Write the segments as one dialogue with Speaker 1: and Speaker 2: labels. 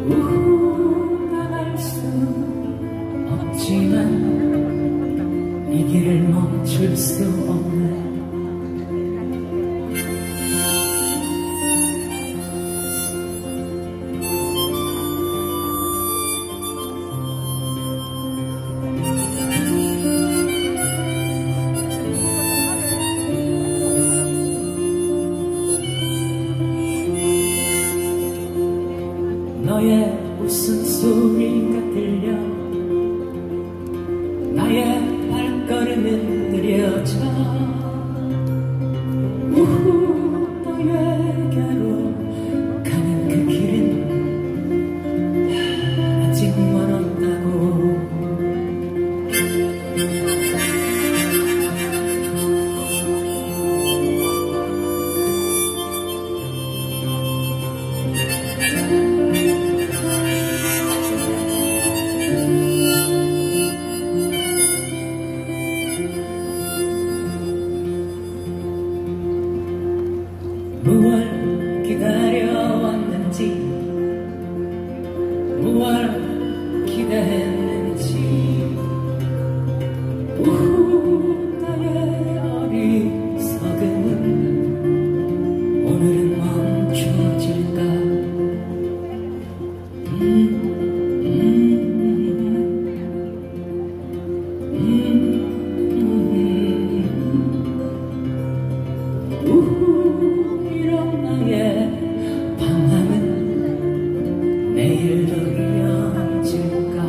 Speaker 1: 나갈 수 없지만 이 길을 멈출 수 없네. 너의 웃음소리가 들려 나의 발걸음은 느려져 너에게로 가는 그 길은 아직 멀었다고. 무얼 기다려왔는지 무얼 기대했는지 나의 어리석음은 오늘은 멈춰질까. 이런 나의 방황은 내일도 이어질까.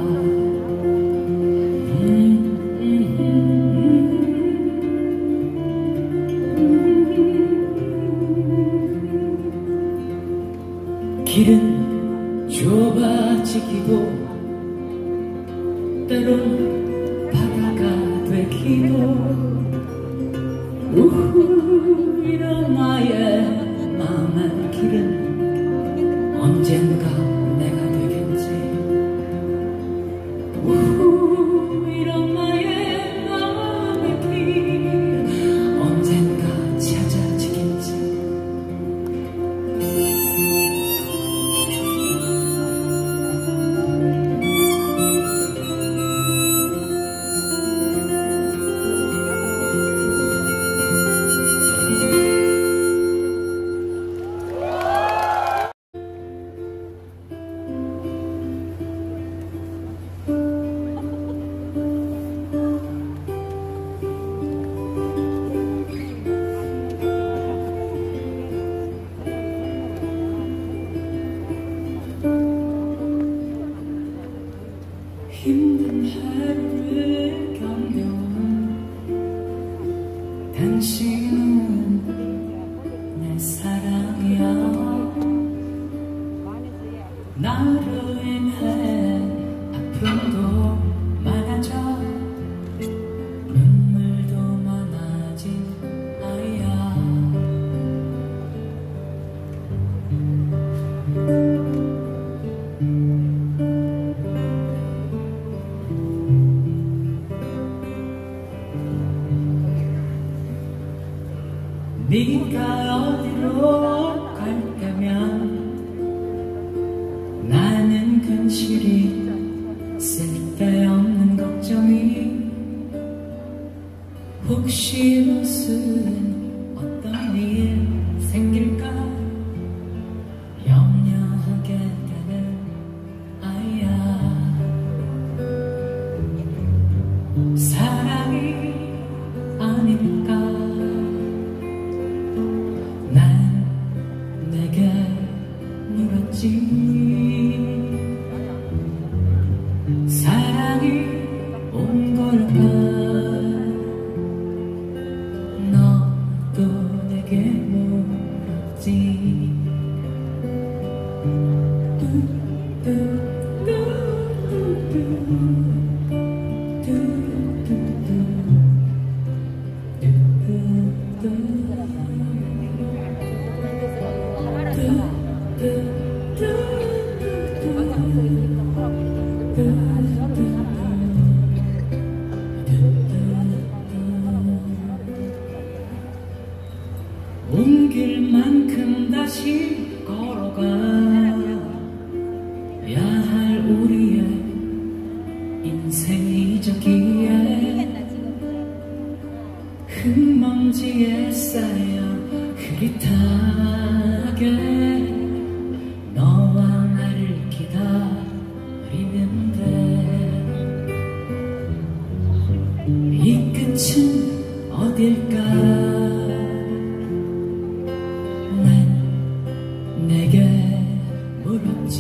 Speaker 1: 길은 좁아지기도 때론 바다가 되기도 이런 나의 마음의 길은 언젠가 내가 되겠지. 이런 나의 마음의 길 언젠가 찾아지겠지. 힘든 하루를 견뎌온 당신은 내 사랑이야. 나로 인해 아픔도 많아져 눈물도 많아진 아이야. 네가 어디로 갈 때면 나는 근실이 쓸데없는 걱정이 혹시 무슨 어떤 일 생길까 염려하게 되는 아이야. 사랑이 아닐까. 난 내게 물었지. 사랑이 온 걸까. 너도 내게 물었지. 온 길만큼 다시 걸어가. 할 우리의 인생이 저기에 흙먼지에 쌓여 흐릿하게 너와 나를 기다리는데 이 끝은 어딜까 난 내게 물었지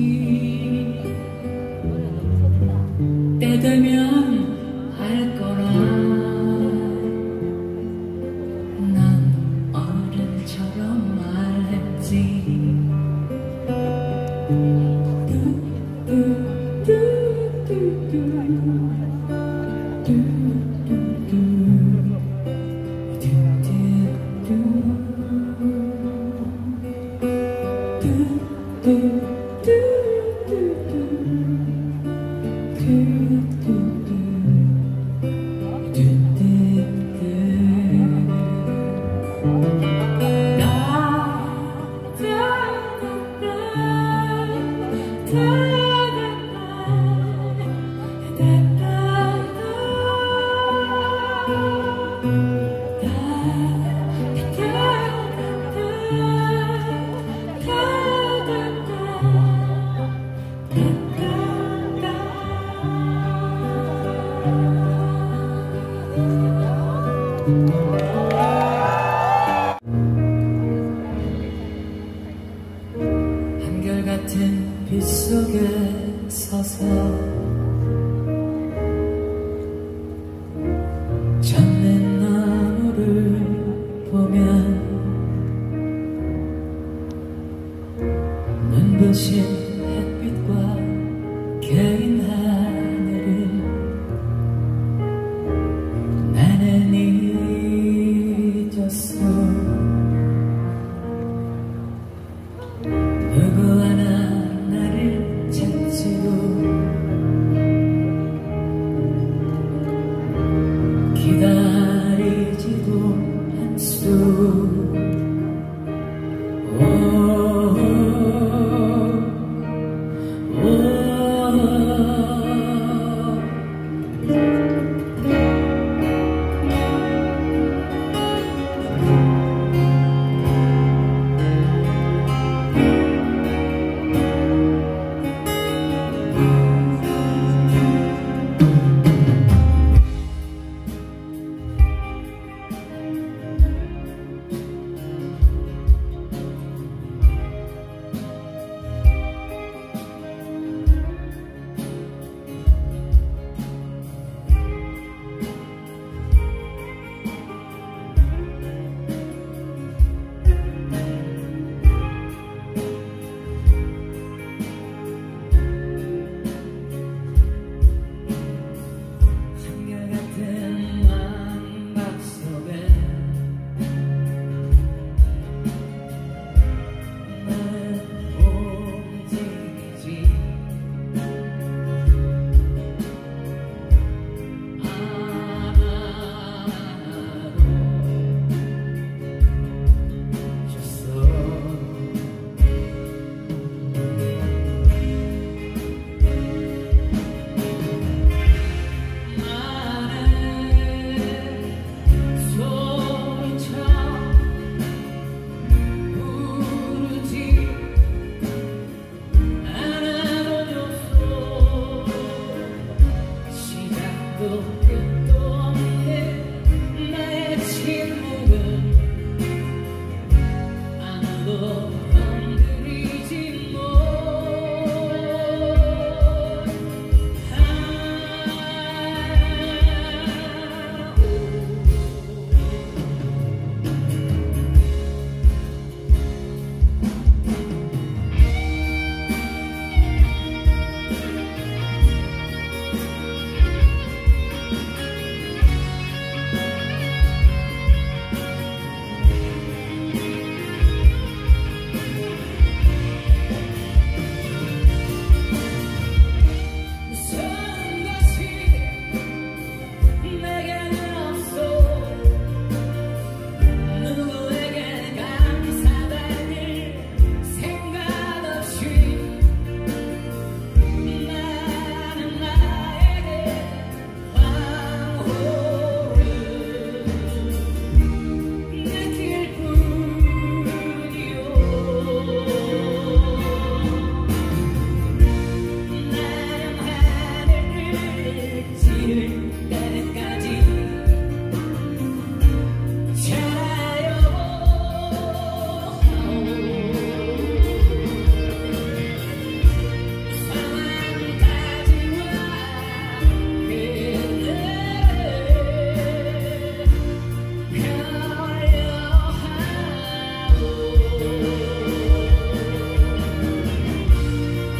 Speaker 1: 때 되면 알 거라 난 어른처럼 말했지 한결같은 빛 속에 서서 젖는 나무를 보면 눈부신 햇빛과 개인 하늘을 나는 잊었어 누구 하나 나를 찾지도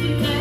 Speaker 2: 이